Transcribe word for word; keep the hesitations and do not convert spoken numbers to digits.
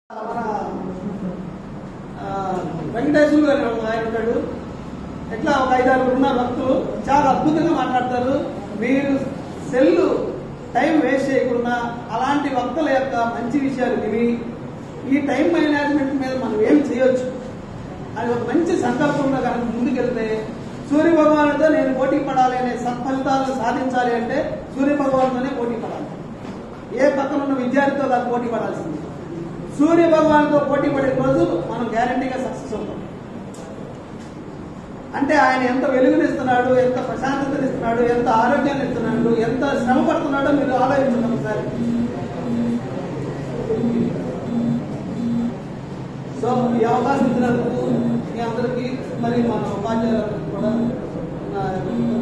మన వెంకటేశ్వర గారు ఆయన ఉంటాడు. ఎట్లా ఒక ఐదారు ఉన్న భక్తులు చాలా అద్భుతంగా మాట్లాడతారు. మీరు సెల్లు టైం వేస్ట్ చేయకుండా అలాంటి భక్తుల యొక్క మంచి విషయాలు విని ఈ టైం మేనేజ్మెంట్ మీద మనం ఏం చేయొచ్చు అని ఒక మంచి సంకల్పంలో కనుక ముందుకెళ్తే సూర్య భగవానుడితో నేను పోటీ పడాలి అనే సత్ఫలితాలను సాధించాలి అంటే సూర్య భగవానుడితోనే పోటీ పడాలి. ఏ పక్కన ఉన్న విద్యార్థితో కాదు పోటీ పడాల్సింది. సూర్య భగవానుడితో పోటీ పడే రోజు మనం గ్యారంటీగా సక్సెస్ అవుతాం. అంటే ఆయన ఎంత వెలుగునిస్తున్నాడు, ఎంత ప్రశాంతతనిస్తున్నాడు, ఎంత ఆరోగ్యాన్ని ఇస్తున్నాడు, ఎంత శ్రమ పడుతున్నాడో మీరు ఆలోచించండి ఒకసారి. సో ఈ అవకాశం ఇచ్చినందుకు మీ అందరికీ మరి మన ఉపాధ్యాయులందరికీ కూడా